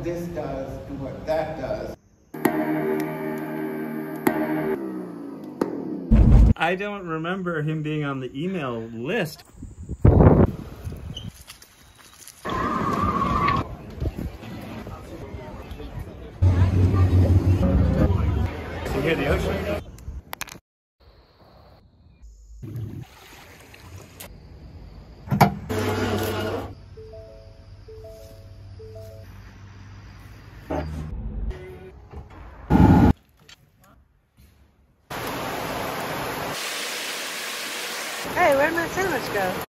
this does and what that does. I don't remember him being on the email list. You hear the ocean? Hey, where'd my sandwich go?